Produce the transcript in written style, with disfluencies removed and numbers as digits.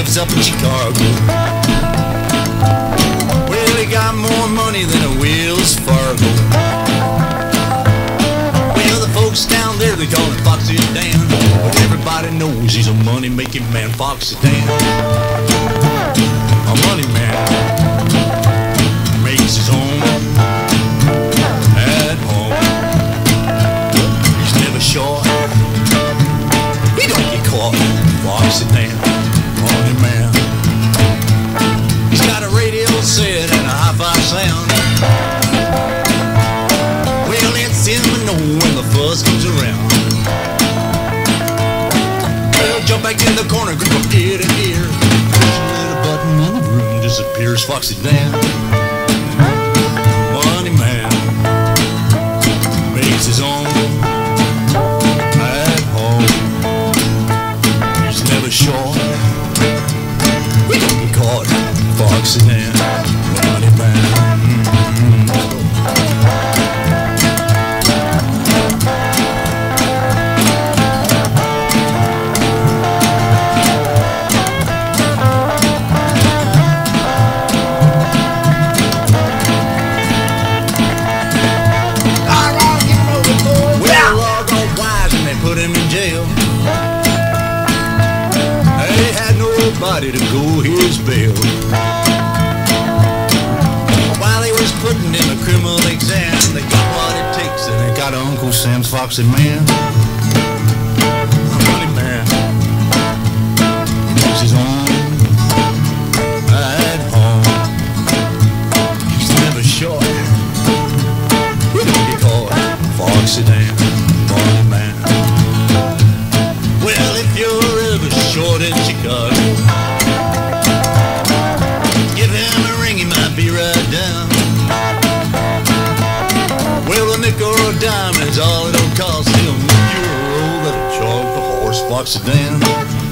lives up in Chicago. Well, he got more money than a Wells Fargo. Well, the folks down there, they call him Foxy Dan, but everybody knows he's a money-making man, Foxy Dan. A money man, makes his own at home. He's never short, he don't get caught. Foxy Dan, money man. He's got a radio set and a hi-fi sound. Well, it's him to know when the fuzz comes around. Well, jump back in the corner, grip from ear to ear. Push a little button and the room disappears. Foxy Dan, money man, makes his own at home. He's never short, we don't get caught. Foxy Dan, money man. Put him in jail. They had nobody to go his bail. While he was putting in a criminal exam, they got what it takes and they got Uncle Sam's Foxy man. Money man, keeps his own at home. He's never short, he don't get caught. Foxy Dan, money man. Well, if you're ever short in Chicago, give him a ring, he might be right down. Well, a nickel or a dime is all it'll cost him. You'll roll that chalk the horse, Foxy Dan.